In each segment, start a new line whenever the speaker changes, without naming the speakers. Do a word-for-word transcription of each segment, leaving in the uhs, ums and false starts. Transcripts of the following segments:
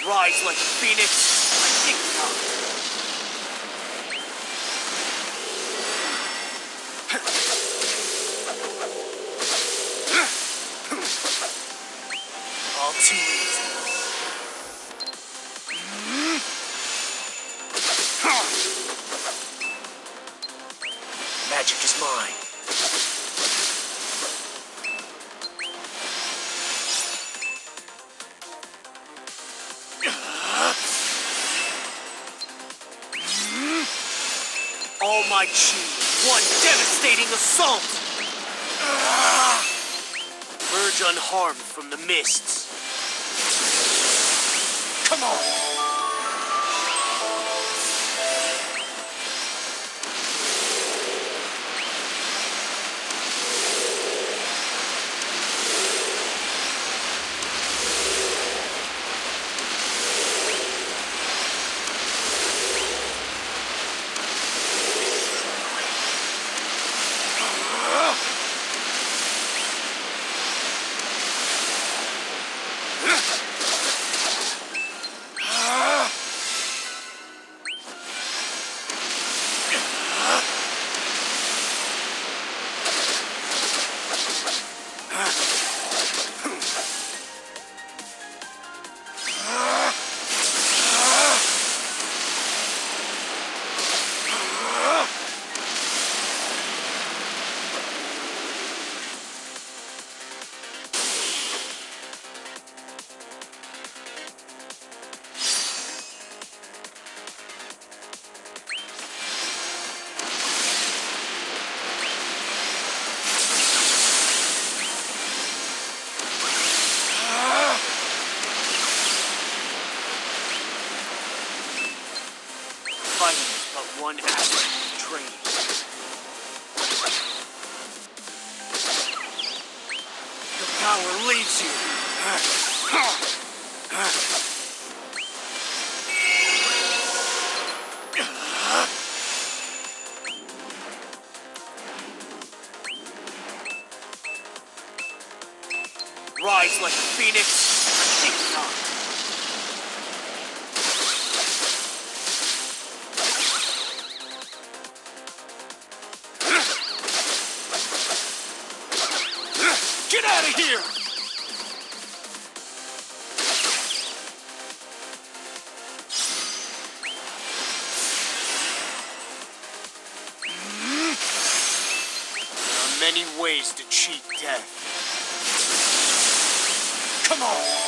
Rise like a phoenix. I think not. All too easy. Magic is mine. All my chi, one devastating assault! Emerge unharmed from the mists. Come on! One aspect of training. The power leaves you. Rise like a phoenix. I think not. Get out of here! There are many ways to cheat death. Come on!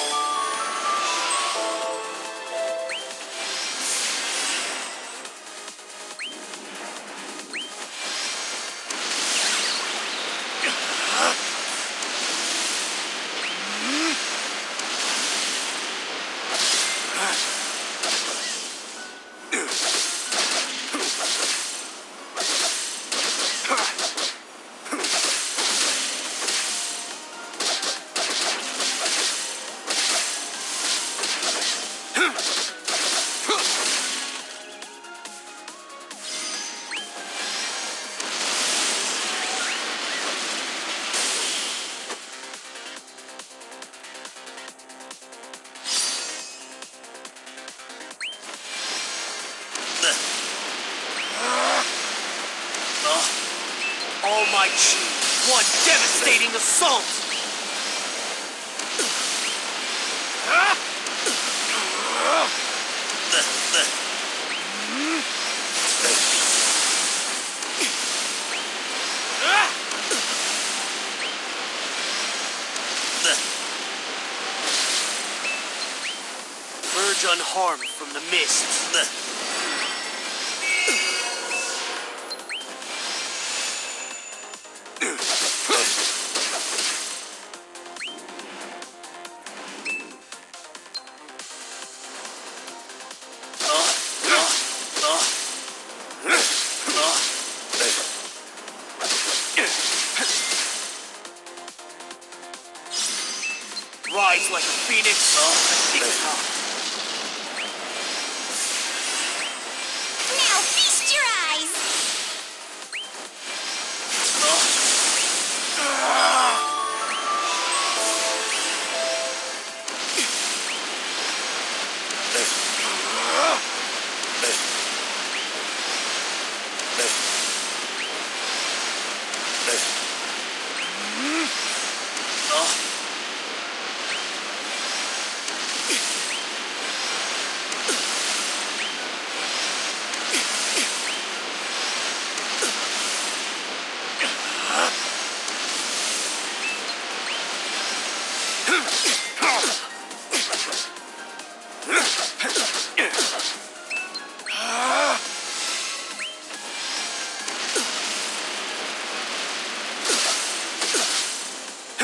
All my chi, one devastating assault! Emerge unharmed from the mists. Rise like a phoenix. I think not.
Now feast your eyes.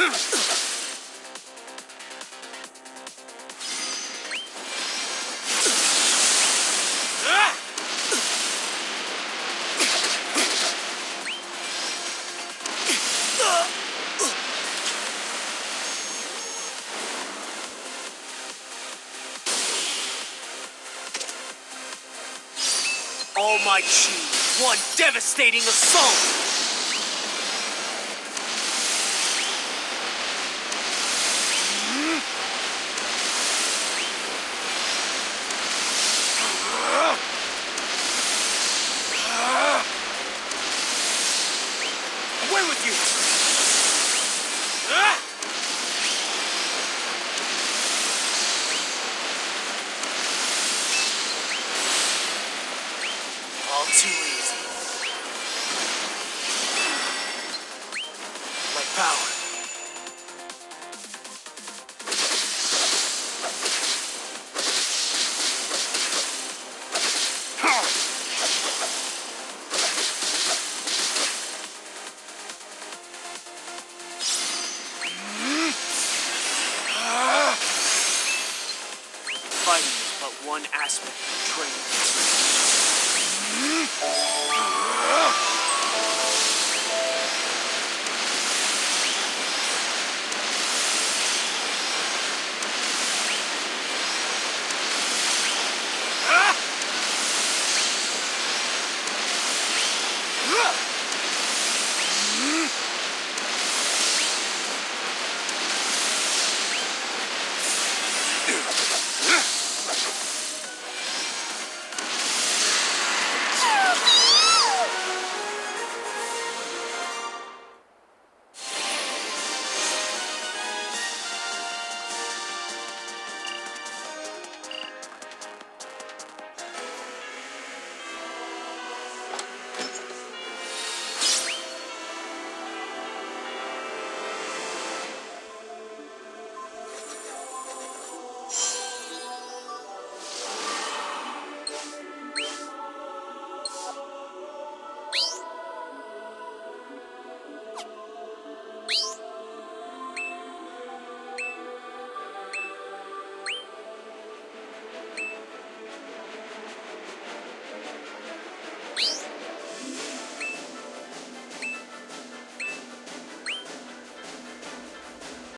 All my chi, one devastating assault! Away with you! All too easy. My power.